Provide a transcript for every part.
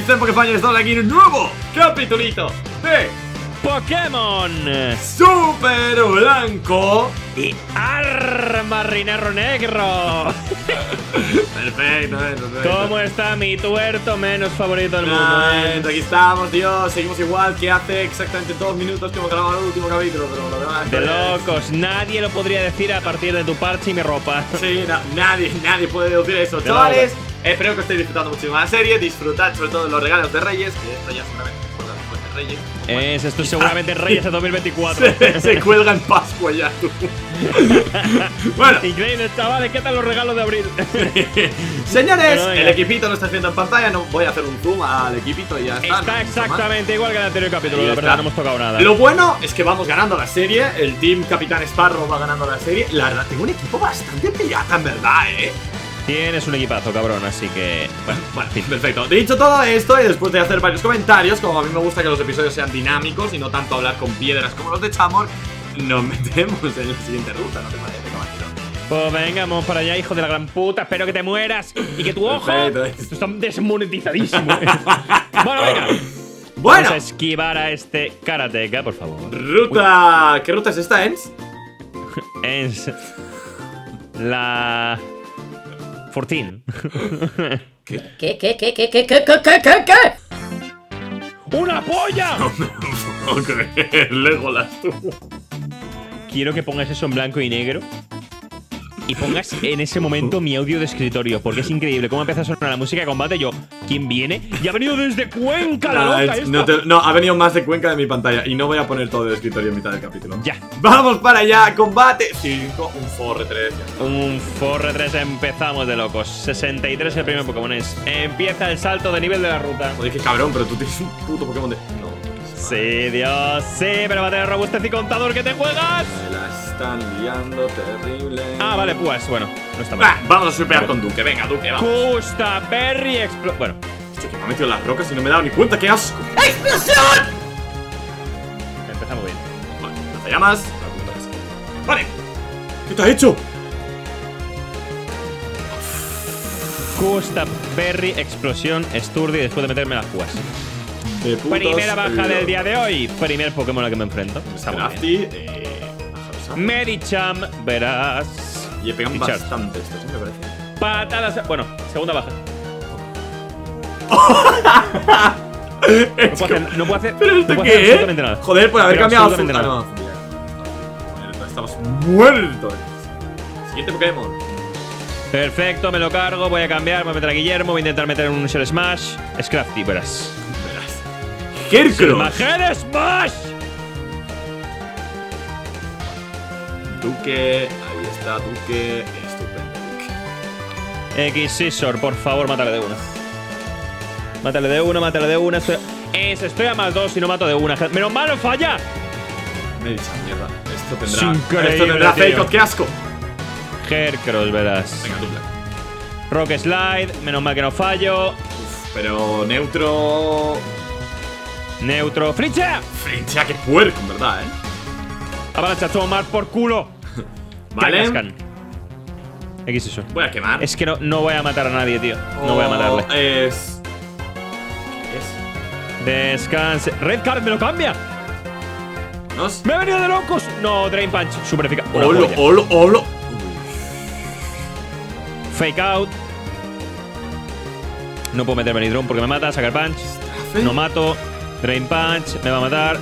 en Pokéfan, estamos aquí en un nuevo capitulito de Pokémon Super Blanco y Marrinero Negro. Perfecto, perfecto. ¿Cómo está mi tuerto menos favorito del mundo? Aquí estamos, tío. Seguimos igual que hace exactamente 2 minutos que hemos grabado el último capítulo, pero lo demás De locos, nadie lo podría decir a partir de tu parche y mi ropa. Sí, nadie puede decir eso. Chavales, espero que estéis disfrutando muchísimo de la serie. Disfrutad sobre todo de los regalos de Reyes, que esto ya seguramente se cuelga después de Reyes. Esto es seguramente Reyes de 2024. Se cuelga en Pascua ya, tú. Bueno, increíble, chavales, ¿qué tal los regalos de abril? señores, Bueno, el equipito lo está haciendo en pantalla. No voy a hacer un zoom al equipito y ya está. Está exactamente igual que el anterior capítulo, Ahí la está. verdad no hemos tocado nada. Lo bueno es que vamos ganando la serie. El Team Capitán Sparrow va ganando la serie. La verdad, tengo un equipo bastante pirata, en verdad, Tienes un equipazo, cabrón, así que... Bueno, perfecto. Dicho todo esto, y después de hacer varios comentarios, como a mí me gusta que los episodios sean dinámicos y no tanto hablar con piedras como los de Chamor, nos metemos en la siguiente ruta, ¿no te parece, caballero? Pues venga, vamos para allá, hijo de la gran puta. Espero que te mueras y que tu ojo... Perfecto. Esto está desmonetizadísimo. Bueno, venga. Bueno, Vamos a esquivar a este karateka, por favor. ruta... ¿Qué ruta es esta, Ens? Es... la... 14. ¿Qué? ¡Una polla! No me lo puedo creer, Legolas, tú. Quiero que pongas eso en blanco y negro y pongas en ese momento mi audio de escritorio, porque es increíble cómo empieza a sonar la música de combate. Yo, ¿quién viene? Y ha venido desde Cuenca, la loca esta. No, ha venido más de Cuenca de mi pantalla. Y no voy a poner todo el escritorio en mitad del capítulo. Ya. Vamos para allá, combate 5, un Forre 3. Un Forre 3, empezamos de locos. 63 el primer Pokémon es. Empieza el salto de nivel de la ruta. Joder, qué cabrón, pero tú tienes un puto Pokémon de... No. Sí, Dios, sí, pero va a tener robustez y contador que te juegas. Me la están liando terrible. Ah, vale, pues bueno, no está mal. Vamos a superar con Duque, venga, Duque, vamos. Justa, Berry, bueno. Hostia, que me ha metido en las rocas y no me he dado ni cuenta, qué asco. ¡Explosión! Empezamos bien. Vale, lanzallamas. Vale. ¿Qué te ha hecho? Justa, Berry, explosión, Sturdy después de meterme las púas. De putos, Primera baja del día de hoy. Primer Pokémon al que me enfrento. Está muy bien. Crafty, Harusan. Medicham, verás. Y pegan Pichardo. bastante estos, me parece. Patadas. Bueno, segunda baja. No puedo hacer. ¿Pero no esto puedo qué hacer es? absolutamente nada. Joder, por haber Pero cambiado absolutamente azul. nada. No, estamos muertos. Siguiente Pokémon. Perfecto, me lo cargo. Voy a cambiar. Voy a meter a Guillermo. Voy a intentar meter un Shell Smash. Scrafty, verás. Hercross. ¡Shell Smash! Duque. Ahí está, Duque. Estupendo, Duque. X-Scissor, por favor, mátale de una. Mátale de una, mátale de una. Estoy a más 2 y no mato de una. Menos mal, no falla. Me he dicho mierda. Esto Es tendrá. increíble, Esto tendrá tío. Fake, qué asco. Hercross, verás. Venga, dupla. Rock Slide, menos mal que no fallo. Pero neutro. Neutro. ¡Frincha! Frincha, qué puerco, en verdad, Avalancha, tomar por culo. Vale. Kangaskhan. X eso. Voy a quemar. Es que no voy a matar a nadie, tío. No voy a matarle. Es. ¿Qué es? Descanse. Red Card me lo cambia. ¿Nos? Me he venido de locos. No, Drain Punch. Super eficaz. Una ¡Holo, polla. holo, holo! Fake out. No puedo meterme ni drone porque me mata. Sacar punch. No mato. Drain Punch. Me va a matar.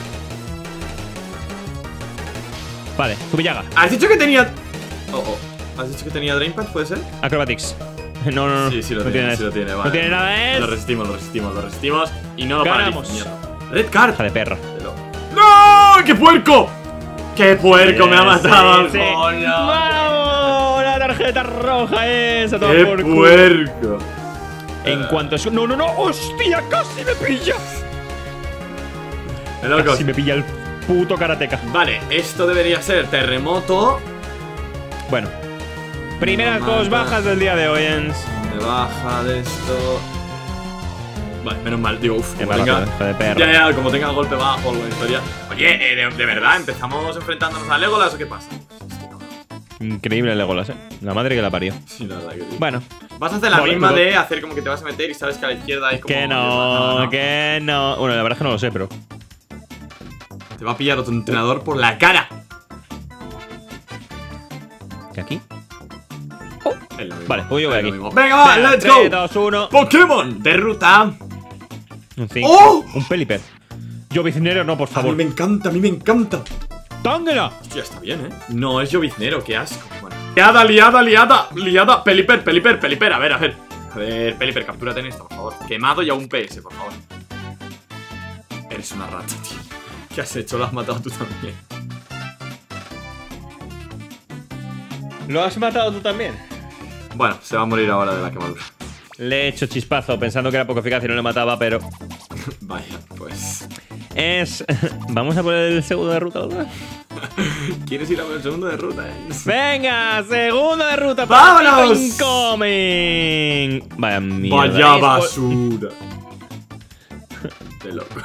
Vale, Zubillaga. ¿Has dicho que tenía. ¿Has dicho que tenía Drain Punch, puede ser? Acrobatics. No. Sí, lo no tiene, sí eso. lo tiene, vale. No tiene nada, ¿eh? Lo resistimos. Y no lo Ganamos. paralizo, mierda. Red Card. Hija de perra. ¡No! ¡Qué puerco! ¡Qué puerco! Me ha matado Sí, el sí. coño. ¡Vamos! La tarjeta roja esa. Toma ¡Qué por culo. puerco! En cuanto es... No. ¡Hostia! ¡Casi me pilla! De locos. Casi me pilla el puto karateka. Vale, esto debería ser terremoto. Bueno. Primeras No dos mata. bajas del día de hoy, Ens. Me baja de esto. Vale, menos mal, digo, uff, Qué como barato, tenga. hijo de perra. Ya, como tenga golpe bajo o alguna historia. Oye, de verdad, ¿empezamos enfrentándonos a Legolas o qué pasa? Increíble el Legolas, La madre que la parió. Sí, la verdad que sí. Bueno. Vas a hacer la Vale, misma luego- de hacer como que te vas a meter y sabes que a la izquierda hay como. Que no, que no. Bueno, la verdad es que no lo sé, pero. Te va a pillar otro entrenador por la cara. ¿Qué aquí? Es lo mismo, Vale, pues yo voy es lo aquí. mismo. Venga, va, Venga, let's 3, go. 2, 1. Pokémon de ruta. Un 5. ¡Oh! Un Pelipper. Lloviznero, no, por A mí favor. me encanta, a mí me encanta. ¡Tángela! Hostia, está bien, No es lloviznero, qué asco. Bueno. Liada. Pelipper. A ver, Pelipper, captúrate en esta, por favor. Quemado y a un PS, por favor. Eres una rata, tío. ¿Qué has hecho? Lo has matado tú también. ¿Lo has matado tú también? Bueno, se va a morir ahora de la quemadura. Le he hecho chispazo pensando que era poco eficaz y no le mataba, pero. Vaya, pues. Es. Vamos a poner el segundo de ruta otra vez. ¿Quieres ir a por el segundo de ruta, Venga, segundo de ruta. ¡Vámonos! Incoming. Vaya mierda. Vaya Es- basura. De locos.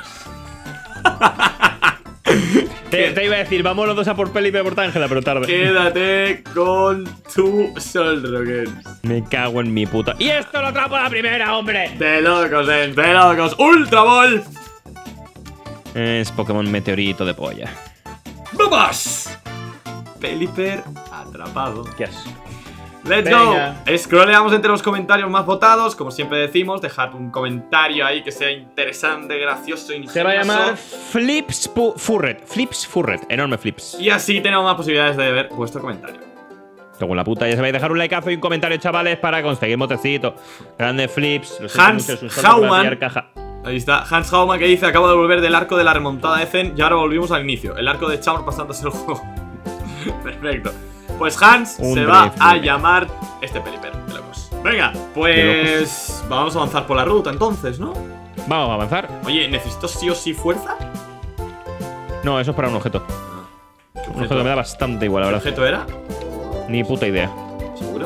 Te iba a decir, vamos los dos a por Pelipper por Tángela, pero tarde. Quédate con tu Sol Rockets. Me cago en mi puta. ¡Y esto lo atrapo a la primera, hombre! De locos, de locos. Ultra Ball. Es Pokémon meteorito de polla. ¡Vamos! Pelipper atrapado. ¿Qué haces? ¡Let's Venga. go! Scrolleamos entre los comentarios más votados. Como siempre decimos, dejad un comentario ahí que sea interesante, gracioso, ingenioso. Se va a llamar Flips Furret. Flips Furret. Enorme Flips. Y así tenemos más posibilidades de ver vuestro comentario. Según la puta, ya sabéis, dejar un likeazo y un comentario, chavales, para conseguir motecito. Grande Flips. Lo siento Hans mucho, es un salto por la Hauman. pillar caja. Ahí está, Hans Hauman que dice: acabo de volver del arco de la remontada de Zen y ahora volvimos al inicio. El arco de Chamor pasándose el juego. Perfecto. Pues Hans Un se va brief, a brief. llamar este Pelipper. De locos. Venga, pues vamos a avanzar por la ruta entonces, ¿no? Vamos a avanzar. Oye, ¿necesito sí o sí fuerza? No, eso es para un objeto. ¿Qué Un objeto que me da bastante igual, la ¿Qué verdad. objeto era? Ni puta idea. ¿Seguro?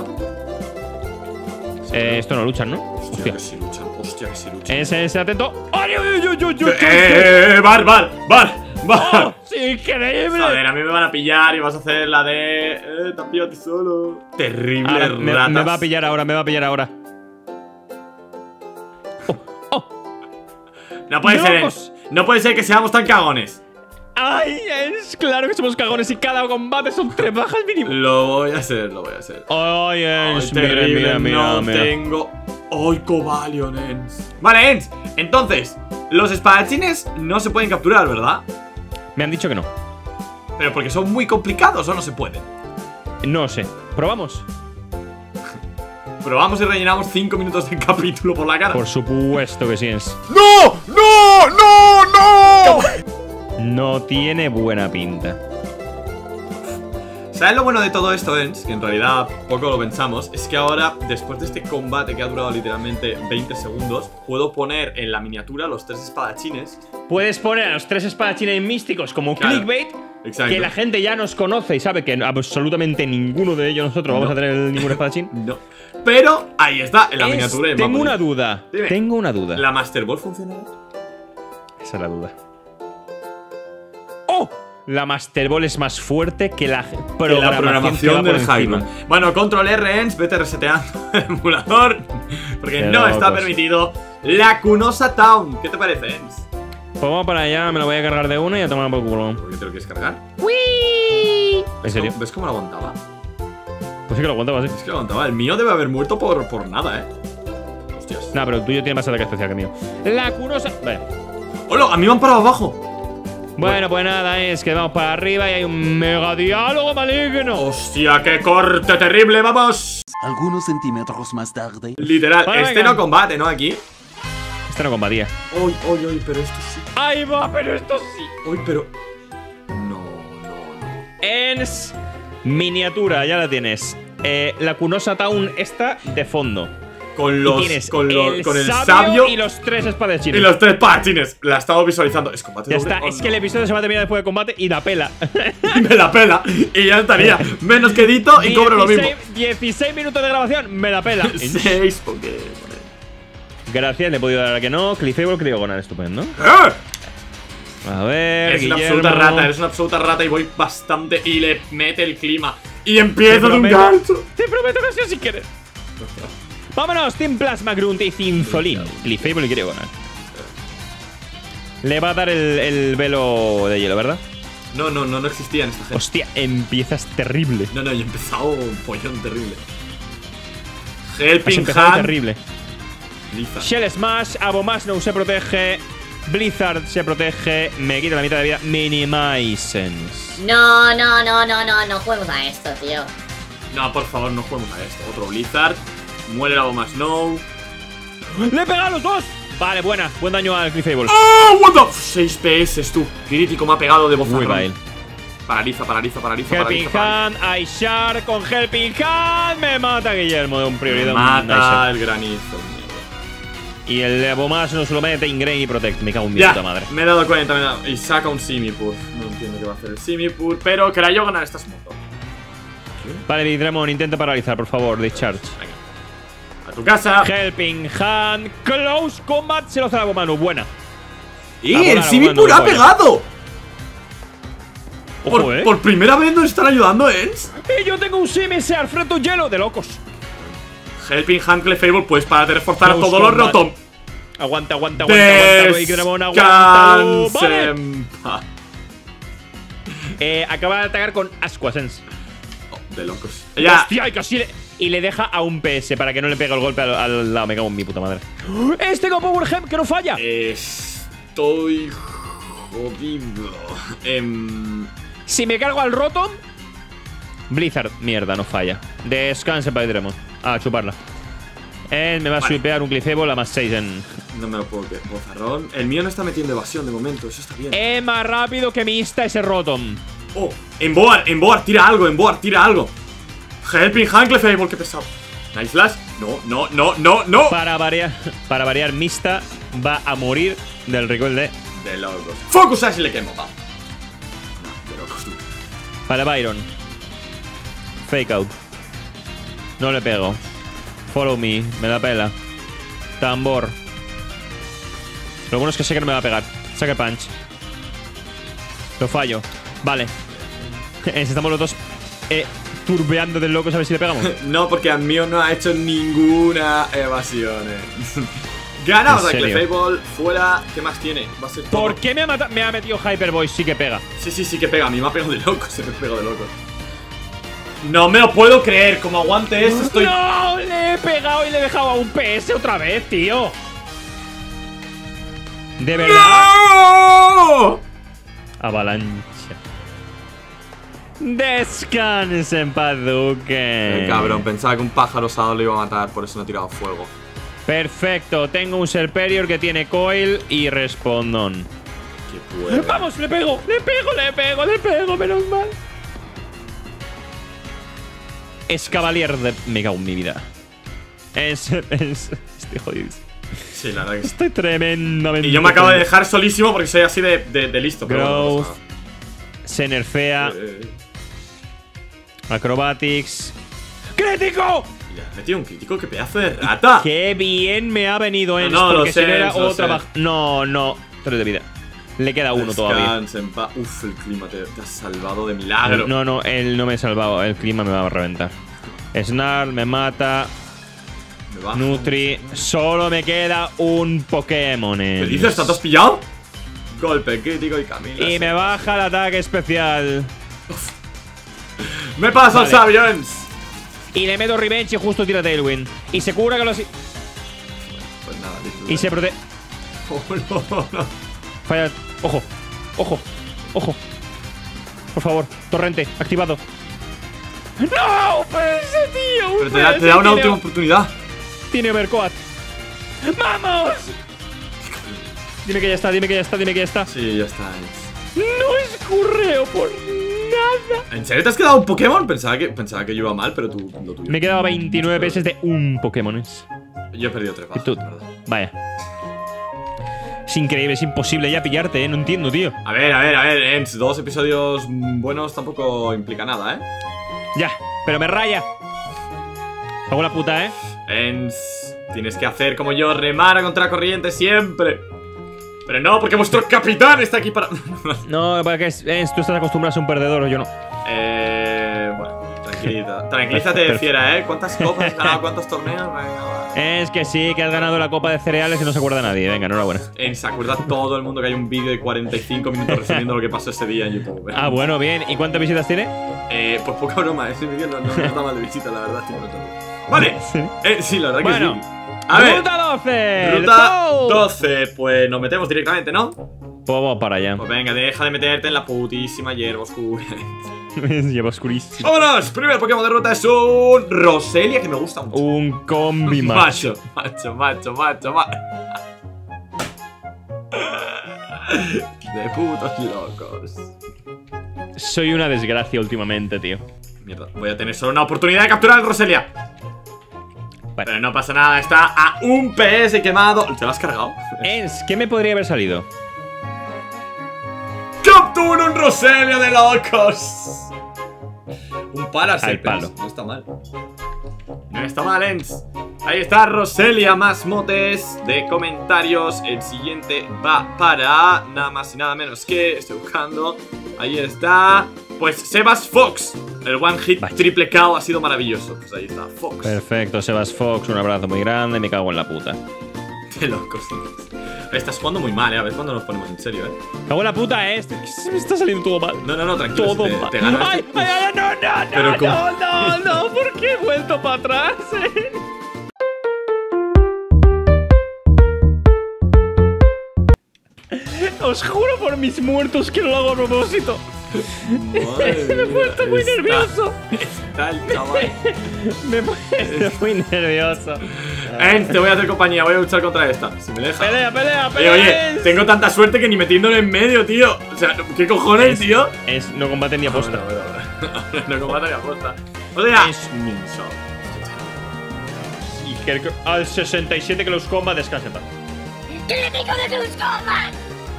Esto no luchan, ¿no? Hostia, que sí luchan. Hostia, que sí luchan. Ese atento. ¡Ay, ay, ay, ay, ay! Bar. ¡Oh, sí, increíble! Joder, a mí me van a pillar y vas a hacer la de. Te has pillado a ti solo. Terrible Ahora, ratas. me va a pillar ahora, me va a pillar ahora. No puede ser. ¡Locos! No puede ser que seamos tan cagones. ¡Ay! Es claro que somos cagones y cada combate son 3 bajas mínimo. Lo voy a hacer. ¡Ay, Ay, Ens! terrible, Mira. no tengo. ¡Ay, Cobalion, Ens! Vale, Ens. Entonces, los espadachines no se pueden capturar, ¿verdad? Me han dicho que no. Pero porque son muy complicados o no se pueden. No sé. ¿Probamos? Probamos y rellenamos 5 minutos de capítulo por la cara. Por supuesto que sí, Ens. ¡No! No tiene buena pinta. ¿Sabes lo bueno de todo esto, Ens? Que en realidad poco lo pensamos. Es que ahora, después de este combate que ha durado literalmente 20 segundos, puedo poner en la miniatura los 3 espadachines. Puedes poner a los 3 espadachines místicos como Claro. clickbait. Exacto. Que la gente ya nos conoce y sabe que absolutamente ninguno de ellos nosotros vamos No. a tener ningún espadachín. No. Pero ahí está, en la miniatura. y en Tengo mapa. una duda. Dime. Tengo una duda. ¿La Master Ball funcionará? Esa es la duda. ¡Oh! La Master Ball es más fuerte que la programación del Hyman. Bueno, control R, Ens, vete reseteando el emulador. Porque Qué no está locos. permitido la Cunosa Town. ¿Qué te parece, Ens? Pues vamos para allá, me lo voy a cargar de una y a tomar por culo. ¿Por qué te lo quieres cargar? ¿En serio? ¿Ves cómo lo aguantaba? Pues sí que lo aguantaba así. Es que lo aguantaba. El mío debe haber muerto por nada, Hostias. Nah, pero el tuyo tiene más ataque especial que el mío. La Cunosa. Vale. ¡Hola! A mí me han parado abajo. Bueno, pues nada, es que vamos para arriba y hay un mega diálogo maligno. ¡Hostia, qué corte terrible! ¡Vamos! Algunos centímetros más tarde. Literal, Bueno, este venga. no combate, ¿no? Aquí. Este no combatía. ¡Uy, pero esto sí! Ahí va, pero esto sí. ¡Uy, pero! No. Ens miniatura, ya la tienes. La Cunosa Town está de fondo. Con Y los. tienes Con el sabio sabio y los 3 espadachines. y los 3 patines. La he estado visualizando. Es combate Ya doble. está, Oh, es que el no. episodio se va a terminar después de combate y la pela. Me la pela. Y ya estaría. Menos que Dito y cobro lo mismo. 16 minutos de grabación, me la pela. 6 Pokémon. Gracias, le he podido dar a que no. Cliffable, Cryogonal, estupendo. A ver, Eres una Guillermo. absoluta rata, eres una absoluta rata y voy bastante. Y le mete el clima. Y empiezo de un prometo- gancho. Te prometo que sí si quieres. Vámonos, Team Plasma Grunt y Cinzolín. Clefable quiere ganar. Le va a dar el velo de hielo, ¿verdad? No existían esta gente. Hostia, empiezas terrible. No, y he empezado un pollón terrible. Has Helping empezado Hand. terrible. Blizzard. Shell Smash, Abomasnow se protege. Blizzard se protege. Me quita la mitad de vida. Minimizens. No juguemos a esto, tío. No, por favor, no juguemos a esto. Otro Blizzard. Muere la bomba Snow. ¡Le he pegado a los dos! Vale, buena. Buen daño al Clefable. ¡Oh, what the! 6 PS, tú. Crítico me ha pegado de Muy bozarrón. bail. Paraliza. Helping Hand, Aishar con Helping Hand. Me mata Guillermo de un prioridad. Mata el granizo. Y el Abomasnow se lo mete Ingrain y Protect. Me cago en mi Ya, puta madre. me he dado cuenta, Y saca un Simipur. No entiendo qué va a hacer el Simipur, pero creo ganar esta moto. Vale, Vidremon, intenta paralizar, por favor. Discharge. Venga. A tu casa. Helping Hand. Close Combat. Se lo hace el Abomasnow. Buena. ¡Y A volar, el Simipur Abomasnow, ha pegado! Ojo, Por primera vez nos están ayudando, Ens. Y yo tengo un Simis Alfredo Hielo de locos. Helping Hand Clefable, pues para reforzar a Close todos los combat. Rotom. Aguanta, Vidremon, aguántalo. Vale. En paz. Acaba de atacar con Asquasense. Oh, de locos. Ya. Hostia, y casi le deja a un PS para que no le pegue el golpe al lado. Me cago en mi puta madre. Este con Power Gem que no falla. Estoy jodido. Si me cargo al Rotom, Blizzard, mierda, no falla. Descanse para Vidremon. A chuparla. Me va a sweepear un Clefable a más 6 en. No me lo puedo creer. Bozarrón. El mío no está metiendo evasión de momento. Eso está bien. Más rápido que mi Insta ese Rotom. Oh, Emboar, tira algo, tira algo. Helping Hand Clefable, qué pesado. Nice Flash. No. Para variar, Mista va a morir del recoil de locos. Focus Ash y le quemo, va. No, de locos, tú. Para Byron. Fake out. No le pego. Follow me. Me la pela. Tambor. Lo bueno es que sé que no me va a pegar. Saque punch. Lo fallo. Vale. Estamos los dos turbeando del loco a ver si le pegamos. No, porque al mío no ha hecho ninguna evasión. Ganamos a Clefable. Fuera. ¿Qué más tiene? Va a ser todo. ¿Por qué me ha metido Hyper Voice? Sí que pega. Sí que pega. A mí me ha pegado de loco. Se me pegó de loco. No me lo puedo creer. Como aguante eso, estoy. ¡No! Le he pegado y le he dejado a un PS otra vez, tío. ¿De verdad? ¡No! Avalancha. Descansen, Paduque. Cabrón, pensaba que un pájaro osado le iba a matar. Por eso no he tirado fuego. Perfecto, tengo un Serperior que tiene coil y respondón. Qué puede. ¡Vamos! ¡Le pego! ¡Menos mal! Es Cavalier de... Me cago en mi vida. Estoy jodido. Sí, la verdad que sí. Estoy tremendamente... Y yo me acabo de dejar solísimo porque soy así de listo. Pero Growth. bueno, no pasa Se nerfea. nada. Acrobatics. ¡Crítico! Ya, he metido un crítico, qué pedazo de rata. ¡Qué bien me ha venido en No, porque lo sé, si no era lo otra sé. baja. No. 3 de vida. Le queda uno todavía. Descansa en paz. Uf, el clima te has salvado de milagro. No, él no me ha salvado. El clima me va a reventar. Snarl me mata. Me bajo. Nutri. Solo me queda un Pokémon. ¿Qué dices? ¿Te has pillado? Golpe crítico y Camila. Y me baja el ataque especial. ¡Me paso Vale. al Sabians! Y le meto Revenge y justo tira Tailwind. Y se cura que lo... Pues nada, listo. Y se protege... Oh, no. Falla... Ojo. Por favor, torrente, activado. ¡No! Pues ese tío. Pero te da una última oportunidad. Tiene Overcoat. ¡Vamos! Dime que ya está. Sí, ya está. No escurreo por nada. ¿En serio te has quedado un Pokémon? Pensaba que yo iba mal, pero tú lo tuyo. Me quedaba 29 PS de un Pokémon. Yo he perdido 3 Y bajas, tú. la verdad. Vaya. Es increíble, es imposible ya pillarte, ¿eh? No entiendo, tío. A ver, Ens, 2 episodios buenos tampoco implica nada, Ya, pero me raya. Hago la puta, ¿eh? Ens, tienes que hacer como yo, remar a contracorriente siempre. Pero no, porque vuestro capitán está aquí para... No, para que tú estás acostumbrado a ser un perdedor, yo no. Bueno, tranquilo. Tranquilízate, fiera, ¿eh? ¿Cuántas copas has ganado? ¿Cuántos torneos? Venga, va. Es que sí, que has ganado la copa de cereales y no se acuerda nadie. Venga, enhorabuena. Se acuerda todo el mundo que hay un vídeo de 45 minutos resumiendo lo que pasó ese día en YouTube. Ah, bueno, bien. ¿Y cuántas visitas tiene? Pues poca broma, ese vídeo no está mal de visita, la verdad. Vale. Sí. Sí, la verdad que Bueno, sí. A ver. ¡Ruta 12! Ruta ¡Let's go! 12. Pues nos metemos directamente, ¿no? Pues vamos para allá. Pues venga, deja de meterte en la putísima hierba oscura. Lleva oscurísimo. ¡Vámonos! Primer Pokémon de ruta es un Roselia, que me gusta mucho. Un combi macho. Macho. De putos locos. Soy una desgracia últimamente, tío. Mierda, voy a tener solo una oportunidad de capturar al Roselia. Vale. Pero no pasa nada, está a un PS quemado. ¿Te lo has cargado? ¿Qué me podría haber salido? ¡Captura un Roselia de locos! Un Parasect, palo. no está mal. No está mal, Ens. Ahí está Roselia, más motes de comentarios. El siguiente va para nada más y nada menos que, estoy buscando, ahí está, pues Sebas Fox. El one hit triple KO ha sido maravilloso. Pues ahí está, Fox. Perfecto, Sebas Fox, un abrazo muy grande, me cago en la puta. De locos. Estás jugando muy mal, a ver cuándo nos ponemos en serio, Cago en la puta, Se me está saliendo todo mal. No, tranquilo. Todo si mal. te ganas. ¡Ay, no! Pero No, ¿por qué he vuelto para atrás? Os juro por mis muertos que no lo hago a propósito. Me he puesto muy nervioso. Está el chaval. Me he puesto muy nervioso. Te voy a hacer compañía, voy a luchar contra esta. Si me deja. Pelea. Oye, tengo tanta suerte que ni metiéndolo en medio, tío. O sea, ¿qué cojones, tío? No combate ni aposta. No combate ni aposta. O sea, es Y que al 67 que los comba descanse en paz. ¡Crítico de tus combas!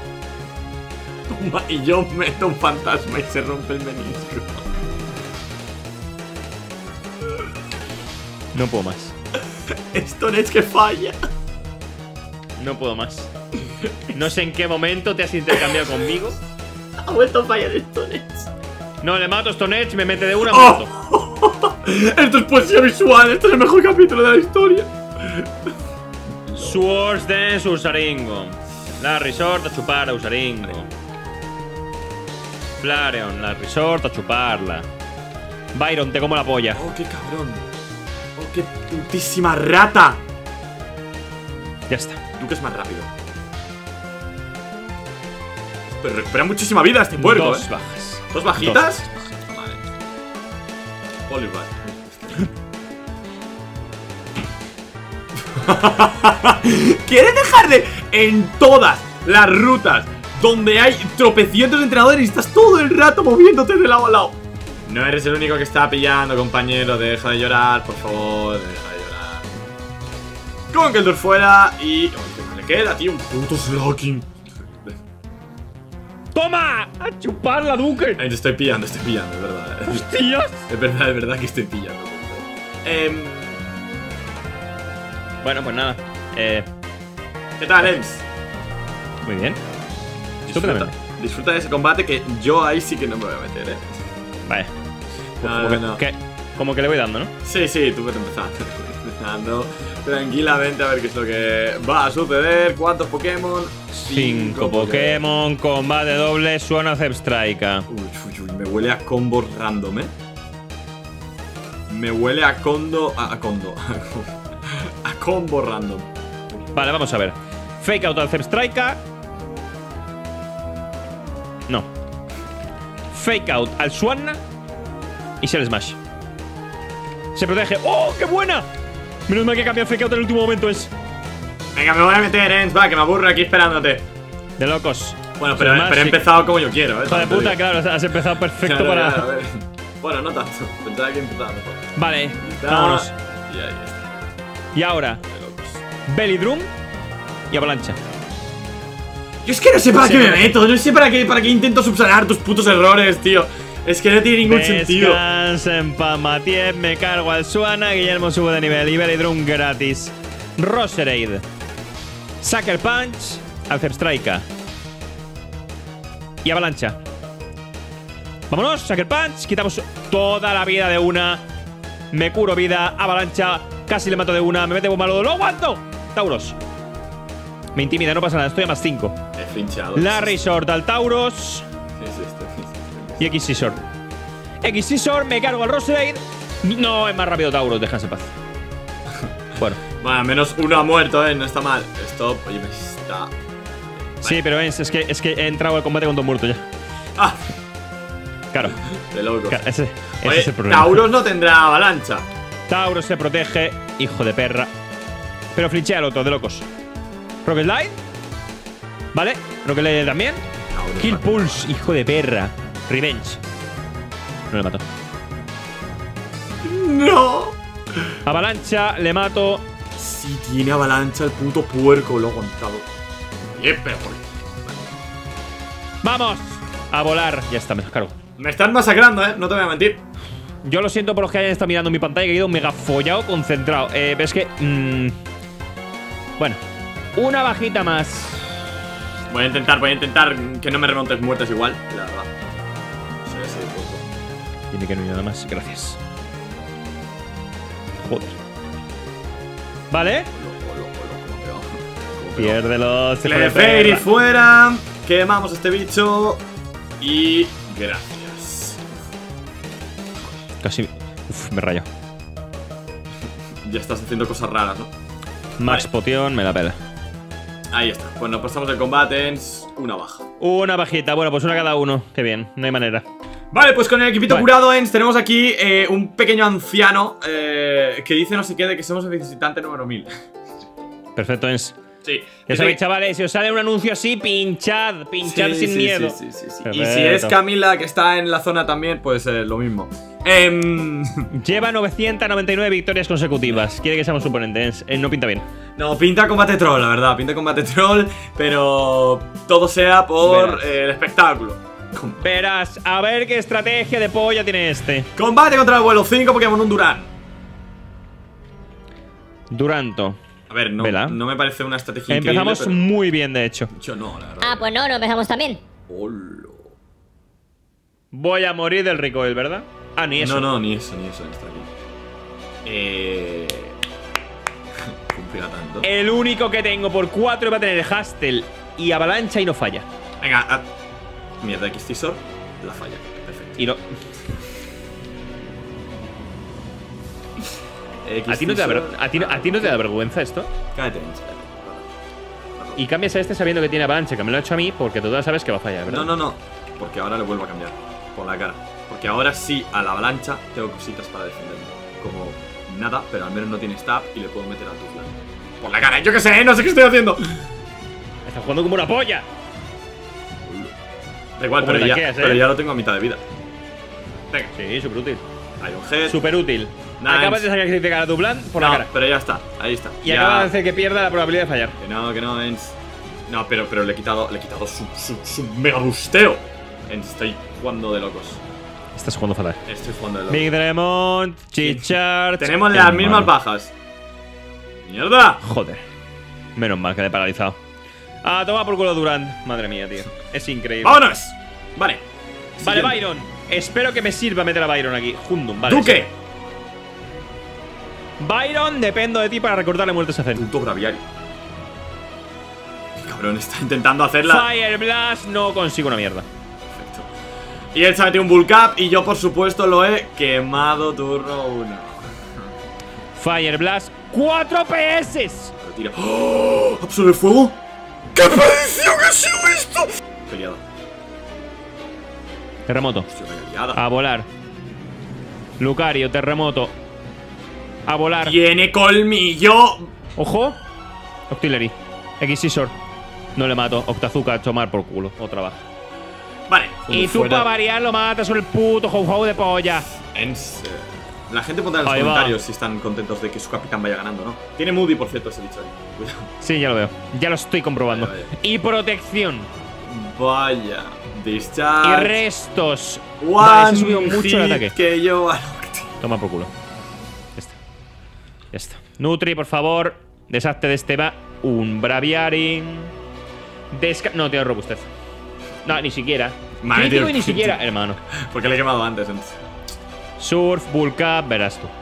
Y yo meto un fantasma y se rompe el menisco. No puedo más. Stone Edge que falla. No puedo más. No sé en qué momento te has intercambiado conmigo. Ha vuelto a fallar Stone Edge. No, le mato a Stone Edge, me mete de una moto. Esto es poesía visual, esto es el mejor capítulo de la historia. Swords Dance Ursaringo. La Resort a chupar a Ursaringo. Flareon, la Resort a chuparla. Byron, te como la polla. Oh, qué cabrón. Oh, qué putísima rata. Ya está. Tú que es más rápido. Pero recupera muchísima vida este puerco, Dos bajas. ¿Dos bajitas? Vale. Oliver. ¿Quieres dejar de en todas las rutas donde hay tropecientos de entrenadores y estás todo el rato moviéndote de lado a lado? No eres el único que está pillando, compañero. Deja de llorar, por favor. Deja de llorar. Con Keldor fuera y... Oh, ¿qué le queda, tío? Un puto Slocking. ¡Toma! ¡A chuparla, Duque! Te estoy pillando, es verdad. ¡Hostias! Es verdad que estoy pillando. Bueno, pues nada. ¿Qué tal, Ems? Muy bien. Estupendamente. Disfruta de ese combate que yo ahí sí que no me voy a meter, Vale. No. Como que le voy dando, ¿no? Sí, tú puedes empezando tranquilamente a ver qué es lo que va a suceder. ¿Cuántos Pokémon? 5 Pokémon, combate doble, Swan of Zebstrika. Uy, me huele a combo random, Me huele a condo. A combo random. Vale, vamos a ver. Fake out al Zebstrika. No. Fake out al Swanna. Y Shell Smash. Se protege. ¡Oh, qué buena! Menos mal que cambia el fake out en el último momento. Venga, me voy a meter, Ens. Va, que me aburro aquí esperándote. De locos. Bueno, pero he empezado como yo quiero, Hijo de puta, claro, has empezado perfecto para. A ver. Bueno, no tanto. Pensaba que empezaba mejor. Vale, vámonos. Y ahí está. Y ahora, Belly Drum y Avalancha. Yo es que no sé para qué me meto. No sé para qué intento subsanar tus putos errores, tío. Es que no tiene ningún sentido. Descansa en paz, Matías. Me cargo al Suana. Guillermo sube de nivel. Y Belly Drum gratis. Roserade. Sucker Punch al Zebstrika. Y Avalancha. Vámonos, Sucker Punch. Quitamos toda la vida de una. Me curo vida, avalancha. Casi le mato de una, me mete bomba lodo. ¡Lo aguanto! Tauros. Me intimida, no pasa nada, estoy a +5. He flinchado. La Resort al Tauros. Y X-Scissor. X-Scissor, me cargo al Roserade. No, es más rápido Tauros, déjense en paz. Bueno. Bueno, menos uno ha muerto, no está mal. Stop, oye, me está. Sí, pero es que he entrado al combate con 2 muertos ya. ¡Ah! Claro. De locos. Claro, ese Oye, es el problema. Tauros no tendrá avalancha. Tauros se protege, hijo de perra. Pero flinchea al otro, de locos. Rocket Slide. Vale, Rocket Slide también. Tauros Kill no. Pulse, hijo de perra. Revenge. No le mato. ¡No! Avalancha, le mato. Si tiene avalancha el puto puerco, lo ha aguantado. Bien, pero por... ¡Vamos! A volar. Ya está, me los cargo. Me están masacrando, no te voy a mentir. Yo lo siento por los que hayan estado mirando mi pantalla, que he ido mega follado, concentrado. Pero es que. Bueno, una bajita más. Voy a intentar que no me remontes muertes igual, la verdad. Soy así de poco. Tiene que no ir nada más, gracias. Joder. Vale. ¿Cómo te va? ¿Cómo te va? Piérdelos. Clefairy fuera. Quemamos este bicho. Y gracias. Casi. Uf, me rayo. Ya estás haciendo cosas raras, ¿no? Max Vale. Potion, me la pela. Ahí está. Pues nos pasamos el combate en una baja. Una bajita, bueno, pues una cada uno. Qué bien, no hay manera. Vale, pues con el equipito Vale. curado, Ens, tenemos aquí un pequeño anciano que dice no sé qué de que somos el visitante número 1000. Perfecto, Ens. Sí. Ya sabéis, chavales, si os sale un anuncio así, pinchad Sí, sin miedo. Sí. Y Perfecto. si es Camila que está en la zona también, pues lo mismo. Lleva 999 victorias consecutivas. Quiere que seamos su oponente, Ens. No pinta bien. No, pinta combate troll, la verdad. Pinta combate troll, pero todo sea por Verás. el espectáculo. Verás, a ver qué estrategia de polla tiene este. Combate contra el vuelo 5 Pokémon un Durán. Duranto. A ver, Vela. no me parece una estrategia Empezamos increíble, muy bien, de hecho. pero yo no, la verdad. Ah, pues no empezamos también. Hola. Voy a morir del recoil, ¿verdad? Ah, ni eso. No, ni eso está aquí. Confía tanto. El único que tengo por 4 va a tener Hastel y Avalancha y no falla. Venga, mierda, X-Scissor, la falla. Perfecto. Y no. ¿A ti no te da, a ti no te da vergüenza esto? Cállate, Ens, cállate. Y cambias a este sabiendo que tiene Avalancha, que me lo ha hecho a mí porque tú sabes que va a fallar, ¿verdad? No. Porque ahora le vuelvo a cambiar. Por la cara. Porque ahora sí, a la avalancha tengo cositas para defenderme. Como nada, pero al menos no tiene stab y le puedo meter a tu flanco. Por la cara, yo qué sé, no sé qué estoy haciendo. Estás jugando como una polla. Da igual, ¿Cómo pero le ya, tanqueas, pero ya lo tengo a mitad de vida. Venga, Sí, súper útil. Iron Head. Súper útil. Nice. Acabas de sacrificar a tu plan por No, la cara. pero ya está, ahí está. Y ya. acabas de hacer que pierda la probabilidad de fallar. Que no, Ens. No, pero le he quitado su mega busteo. Ens, estoy jugando de locos. Estás jugando fatal. Estoy jugando de locos. Big Dremont, Chichards. Tenemos Qué las mal. mismas bajas. ¡Mierda! Joder. Menos mal que le he paralizado. Ah, toma por culo Durant. Madre mía, tío. Es increíble. ¡Vámonos! Vale. Vale, Siguiente. Byron. Espero que me sirva meter a Byron aquí. Jundum, vale. ¡Duque! Byron, dependo de ti para recordarle muertes a Zen. Puto braviario. Qué cabrón, está intentando hacerla. Fire Blast, no consigo una mierda. Perfecto. Y él se ha metido un Bull Cap y yo, por supuesto, lo he quemado turno 1. Fire Blast, 4 PS. Retira. ¡Oh! ¿Absorbe fuego? ¡Qué predicción ha sido esto! Peleada. Terremoto. Hostia, vaya liada. A volar. Lucario, terremoto. A volar. ¡Tiene colmillo! Ojo. Octillery. X-Scissor. No le mato. Octazuka a tomar por culo. Otra baja. Vale. Y tú para variar lo matas con el puto ho-ho de polla. La gente pondrá en los Ahí va. comentarios si están contentos de que su capitán vaya ganando, ¿no? Tiene Moody, por cierto, ese bicho ahí. Cuidado. Sí, ya lo veo. Ya lo estoy comprobando. Vale. Y protección. Vaya. Y Discharge. restos. One Vale, se ha subido mucho el hit ataque. que yo. Toma por culo. Ya está. Ya está. Nutri, por favor. Deshazte de este va. Un Braviary. No, tiene robustez. No, ni siquiera. Vale, Crítico tío. y ni siquiera, hermano. Porque le he quemado antes. Surf, Bull Cup, verás tú.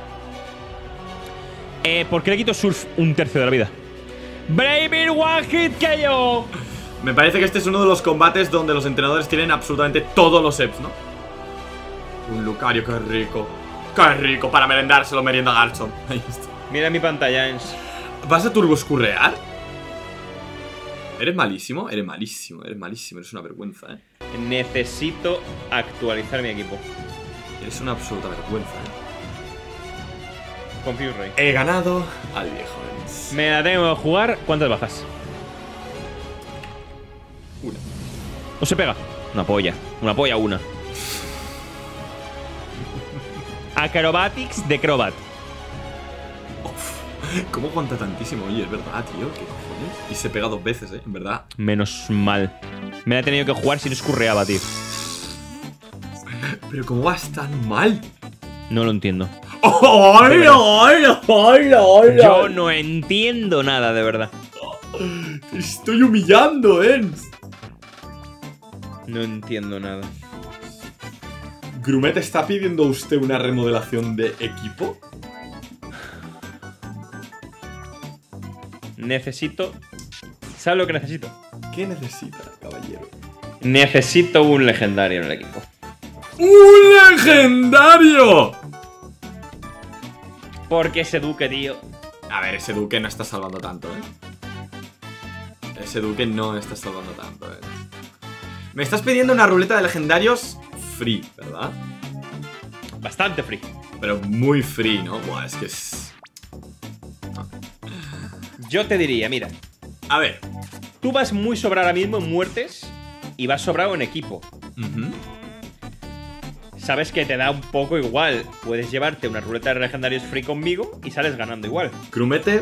¿Por qué le quito Surf un tercio de la vida? Bravir One Hit KO. Me parece que este es uno de los combates donde los entrenadores tienen absolutamente todos los EPs, ¿no? Un Lucario, qué rico. Qué rico, para merendárselo, merienda Garchomp. Ahí está. Mira mi pantalla, Ens. ¿Vas a turboscurrear? Eres malísimo, eres malísimo, eres malísimo, eres una vergüenza, Necesito actualizar mi equipo. Eres una absoluta vergüenza, Confío, Rey. He ganado al viejo Ens. Me la tengo que jugar. ¿Cuántas bajas? Una. ¿No se pega? Una polla. Una polla, una. Acrobatics de Crobat. ¿Cómo aguanta tantísimo? Oye, es verdad, tío, ¿qué cojones? Y se pega 2 veces, en verdad. Menos mal. Me la he tenido que jugar si no escurreaba, tío. Pero ¿cómo vas tan mal? No lo entiendo. ¡Hola, hola, hola, hola! Yo no entiendo nada, de verdad. Te estoy humillando, Ens. No entiendo nada. ¿Grumet está pidiendo a usted una remodelación de equipo? Necesito... ¿Sabes lo que necesito? ¿Qué necesita, caballero? Necesito un legendario en el equipo. ¡Un legendario! Porque ese duque, tío. A ver, ese duque no está salvando tanto, Ese duque no está salvando tanto, Me estás pidiendo una ruleta de legendarios free, ¿verdad? Bastante free. Pero muy free, ¿no? Buah, es que es... Yo te diría, mira, A ver. tú vas muy sobrado ahora mismo en muertes y vas sobrado en equipo. Sabes que te da un poco igual. Puedes llevarte una ruleta de legendarios free conmigo y sales ganando igual. Grumete.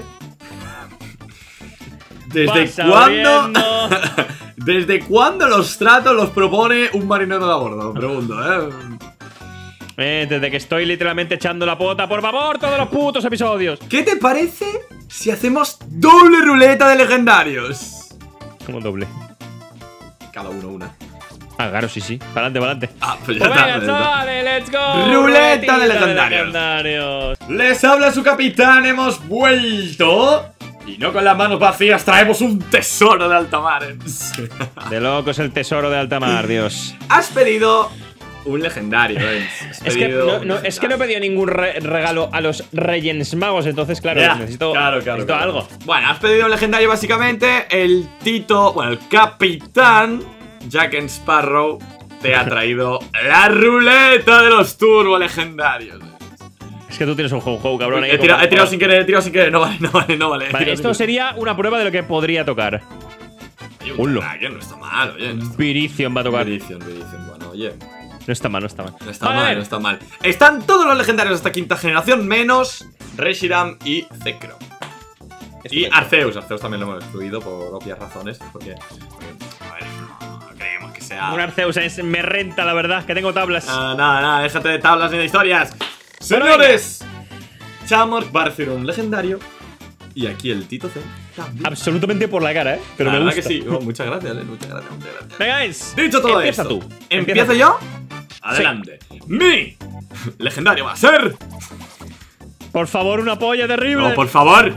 ¿Desde Vas cuándo? abriendo. ¿Desde cuándo los tratos los propone un marinero de a bordo? Pregunto, Desde que estoy literalmente echando la pota, por favor, todos los putos episodios. ¿Qué te parece si hacemos doble ruleta de legendarios? Como doble. Cada uno una. Ah, claro, sí, sí. Para adelante, para adelante. Ah, pues ya Pues está. venga, pues ya está. chavales, let's go. Ruleta de Ruletita legendarios. Les habla su capitán, hemos vuelto. Y no con las manos vacías, traemos un tesoro de alta mar. De loco es el tesoro de alta mar, Dios. Has pedido un legendario, Es que no he pedido ningún regalo a los Reyes Magos, entonces, claro, Ya, necesito claro. algo. Bueno, has pedido un legendario básicamente. El Tito, bueno, el capitán Jack Sparrow te ha traído la ruleta de los turbo legendarios. Es que tú tienes un juego, cabrón. He tirado sin querer, No vale. Vale, esto sería una prueba de lo que podría tocar. Oye, Hullo. no está mal, oye. Virizion va a tocar. Virizion, bueno, oye. No está mal. No está mal. Están todos los legendarios hasta quinta generación, menos Reshiram y Zekrom. Y Arceus. Arceus también lo hemos excluido por obvias razones. Porque a ver, no creemos que sea. Un Arceus me renta, la verdad, que tengo tablas. Nada, déjate de tablas ni de historias. Señores, Chamork va a hacer un legendario. Y aquí el Tito Zen también. Absolutamente por la cara, pero La me verdad gusta. que sí. Muchas gracias, muchas gracias. Venga, es. Dicho todo Empieza esto, tú. ¿empiezo yo? Adelante. Mi legendario va a ser. Por favor, una polla terrible. No, por favor.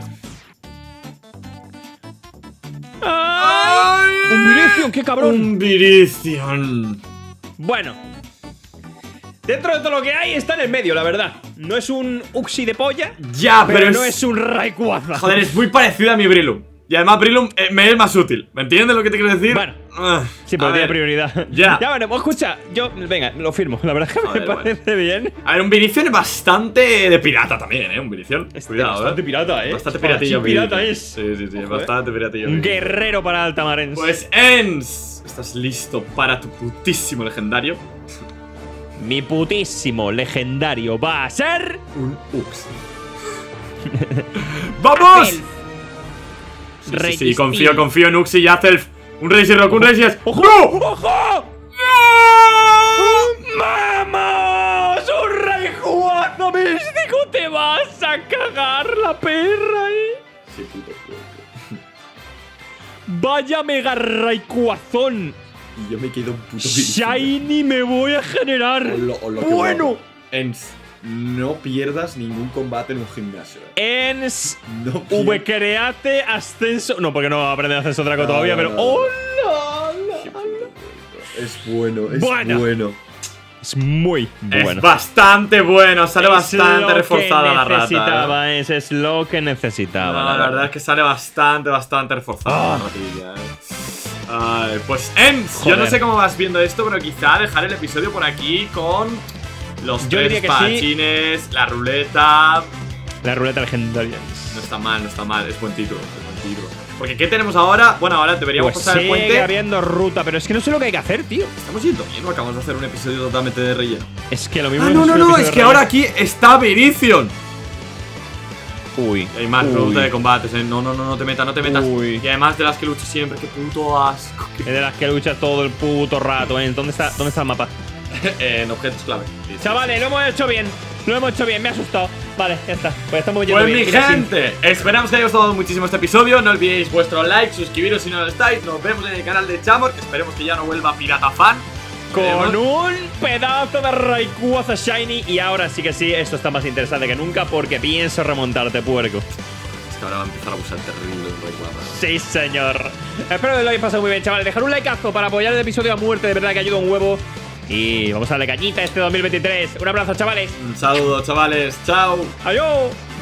¡Ay! Un Virizion, qué cabrón. Un Virizion. Bueno. Dentro de todo lo que hay está en el medio, la verdad. No es un Uxie de polla. Ya, pero no es un Rayquaza. Joder, es muy parecido a mi Breloom. Y además Breloom me es más útil. ¿Me entiendes lo que te quiero decir? Bueno. Sí, pero tiene prioridad. Ya. Ya veremos. Escucha, yo, venga, lo firmo. La verdad es que me parece bien. A ver, un Virizion es bastante de pirata también, Un Virizion. Cuidado, bastante pirata, Bastante piratillo. Pirata es. Sí, es bastante piratillo. Un guerrero para Altamarens. Pues, Ens, ¿estás listo para tu putísimo legendario? Mi putísimo legendario va a ser. Un Uxie. ¡Vamos! Sí, confío en Uxie y Azelf. Un Regirock, un Regias. ¡Ojo! ¡No! ¡Ojo! ¡No! ¡Vamos! ¡Un Rayquaza místico! ¡Te vas a cagar la perra, Sí, puto. Vaya mega Rayquazón. y yo me quedo un puto virgen. Shiny me voy a generar. Hola, qué Bueno. guapo. Ens, no pierdas ningún combate en un gimnasio. Ens No V-Create Ascenso. No, porque no aprende Ascenso Draco No, todavía, no, pero. no. ¡Hola! Es bueno, es Bueno. bueno. Es muy bueno. Es bastante bueno, sale Es bastante lo que reforzada la rata. necesitaba, es lo que necesitaba. No, la verdad es que sale bastante reforzada la ratilla, Ay, pues Ens, yo no Joder. sé cómo vas viendo esto, pero quizá dejar el episodio por aquí con los Yo tres diría que sí. espadachines, la ruleta. La ruleta legendaria. No está mal, es buen título, Porque ¿qué tenemos ahora? Bueno, ahora deberíamos Pues pasar el sigue puente. habiendo ruta, pero es que no sé lo que hay que hacer, tío. Estamos yendo bien, ¿no? Acabamos de hacer un episodio totalmente de relleno. Es que lo mismo. Ah, hemos no, hecho un es episodio que de ahora relleno. aquí está Virizion. Uy. Y hay más uy. ruta de combates, No te metas. Uy. Y además de las que lucho siempre, qué puto asco. Es de las que luchas todo el puto rato, ¿eh? ¿Dónde está el mapa? En objetos clave. Chavales, lo hemos hecho bien. Lo hemos hecho bien, me ha asustado. Vale, ya está. Pues estamos yendo Pues bien. mi Mira, sí. gente, esperamos que haya gustado muchísimo este episodio. No olvidéis vuestro like, suscribiros si no lo estáis. Nos vemos en el canal de Chamor, que esperemos que ya no vuelva Pirata Fan. Con un pedazo de Rayquaza Shiny. Y ahora sí que sí, esto está más interesante que nunca porque pienso remontarte, puerco. Es que ahora va a empezar a abusar terrible en Rayquaza. Sí, señor. Espero que lo hayáis pasado muy bien, chavales. Dejar un likeazo para apoyar el episodio a muerte. De verdad que ayuda un huevo. Y vamos a darle cañita este 2023. Un abrazo, chavales. Un saludo, chavales. Chao. Adiós.